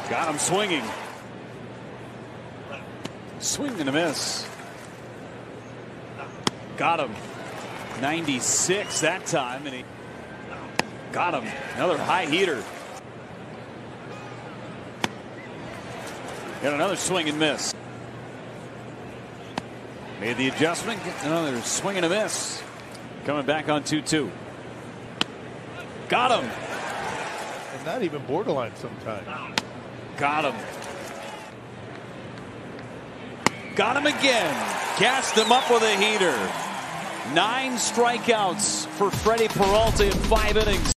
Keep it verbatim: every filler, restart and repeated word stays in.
Got him swinging. Swing and a miss. Got him. ninety-six that time, and he got him. Another high heater. Got another swing and miss. Made the adjustment. Get another swing and a miss. Coming back on two two. Got him. And not even borderline sometimes. Got him. Got him again. Gassed him up with a heater. Nine strikeouts for Freddie Peralta in five innings.